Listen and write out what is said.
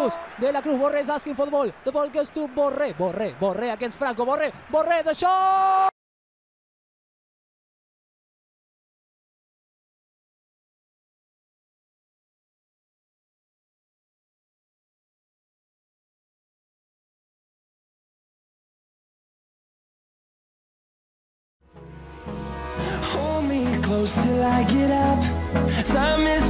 Cruz. De la Cruz. Borré is asking for the ball. The ball goes to Borré. Borré against Franco. Borré, the shot! Hold me close till I get up. Time is